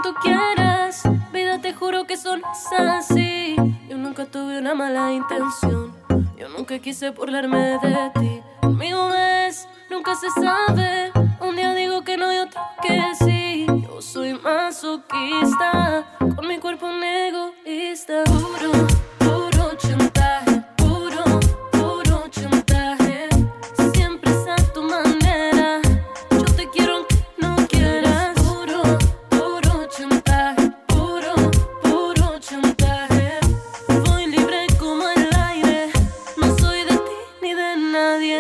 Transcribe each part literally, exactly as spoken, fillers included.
tú quieras. Vida, te juro que solo es así. Yo nunca tuve una mala intención. Yo nunca quise burlarme de ti. Conmigo ves, nunca se sabe. Un día digo que no y otro que sí. Yo soy masoquista, con mi cuerpo un egoísta. Puro, puro chantaje. Puro, puro chantaje. Siempre es a tu manera. Yo te quiero aunque no quieras. Puro, puro chantaje. Puro, puro chantaje. Voy libre como el aire. No soy de ti ni de nadie.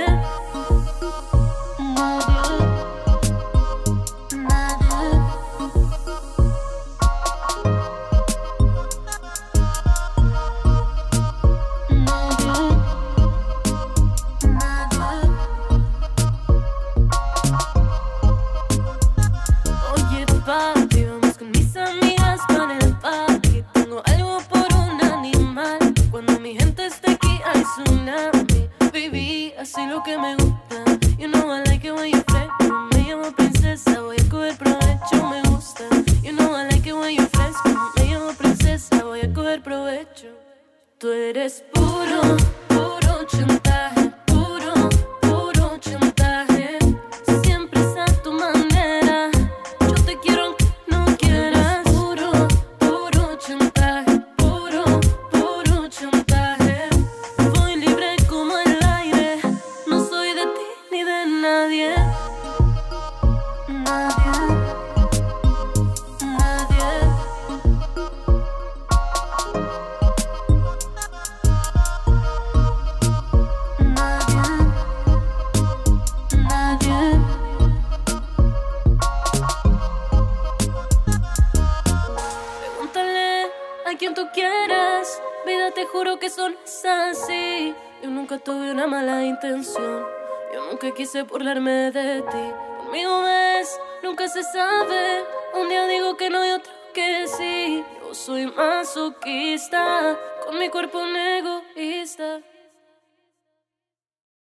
Papi, vamos con mis amigas para el party. Tengo algo por un animal. Cuando mi gente esté aquí hay tsunami. Baby, así lo que me gusta. You know I like it when you flex. Me llamo princesa, voy a coger provecho, me gusta. You know I like it when you flex. Me llamo princesa, voy a coger provecho. Tú eres puro, puro chantaje. Puro, puro chantaje. Siempre es a tu manera. Yo te quiero aunque no quieras. Puro, puro chantaje. Puro, puro chantaje. Voy libre como el aire. No soy de ti ni de nadie. Nadie. Nadie. Nadie. Pregúntale a quien tú quieras. Vida, te juro que solo es así. Yo nunca tuve una mala intención. Yo nunca quise burlarme de ti. Conmigo ves, nunca se sabe. Un día digo que no y otro que sí. Yo soy masoquista, con mi cuerpo un egoísta.